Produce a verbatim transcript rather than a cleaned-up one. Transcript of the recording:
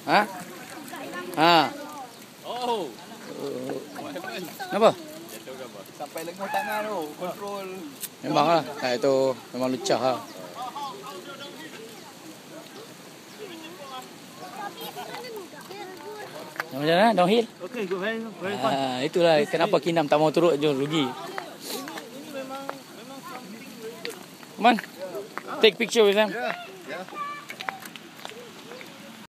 Ha? Ha. Oh. Kenapa? Sampai lemah tangan tu, kontrol. Memanglah. Nah, itu memang lucah lah. Macam mana? Downhill? Okay, good, very, very fun. Ah, itulah kenapa Kinam tak mau turut je, rugi. Ini memang memang Come on. Take picture with them. yeah, yeah.